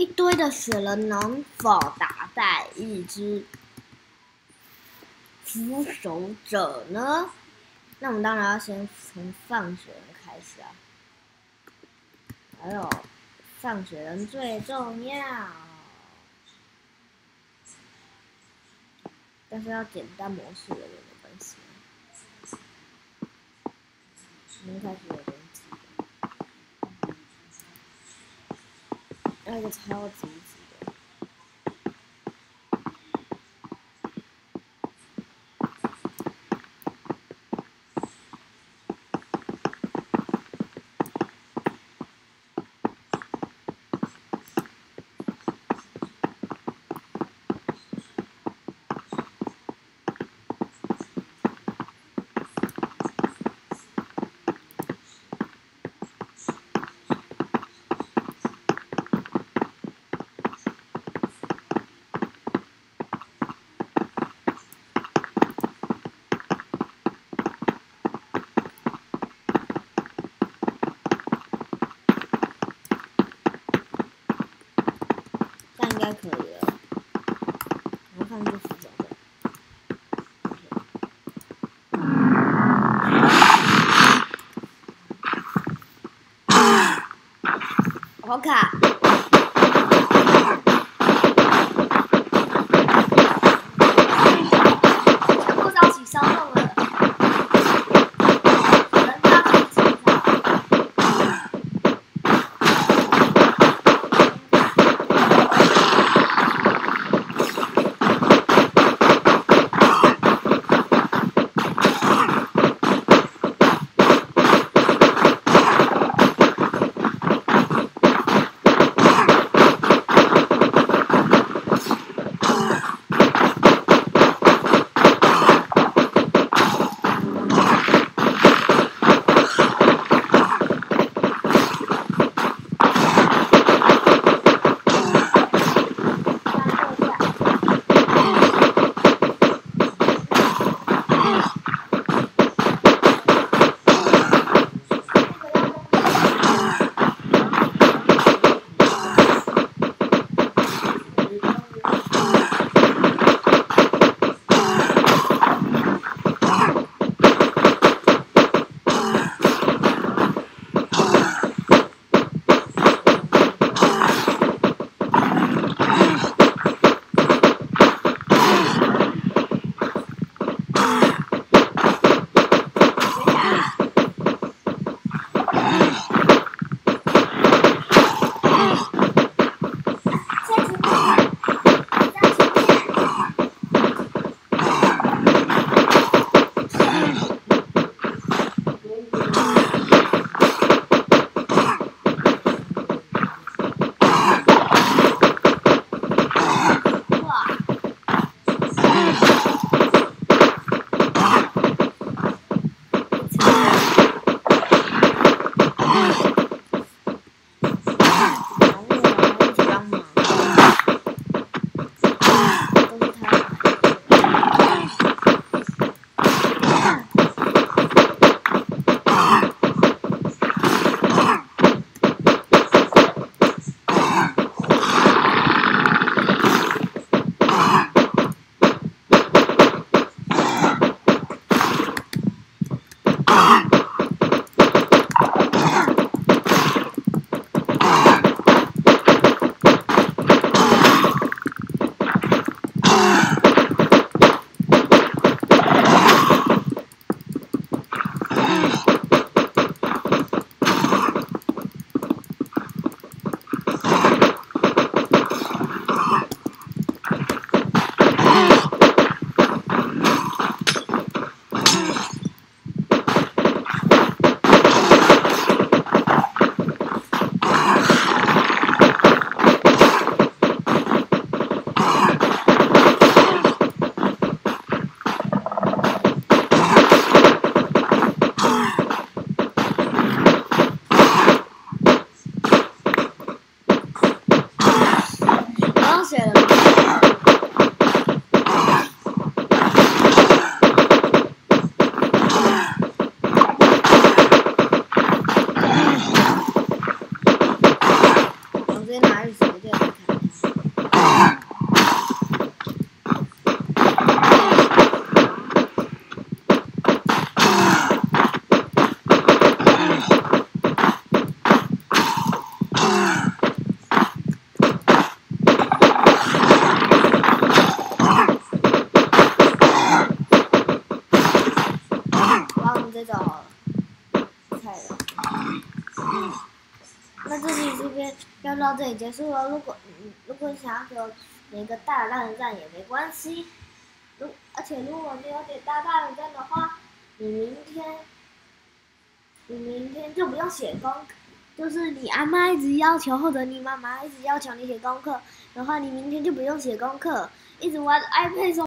一堆的雪人能否打败一只扶手者呢？那我们当然要先从放雪人开始啊。还有，放雪人最重要，但是要简单模式的人没关系。一开始有点挤，那个超级挤的。应该可以了，然后放进扶手的。好卡！全部烧起烧动了。 绝对会看它。把我们这种菜了。那这里这边要到这里结束了。如果你想要给我点一个大的赞也没关系。而且如果你有点大的赞的话，你明天就不用写功课。就是你阿妈一直要求，或者你妈妈一直要求你写功课的话，你明天就不用写功课，一直玩 iPad。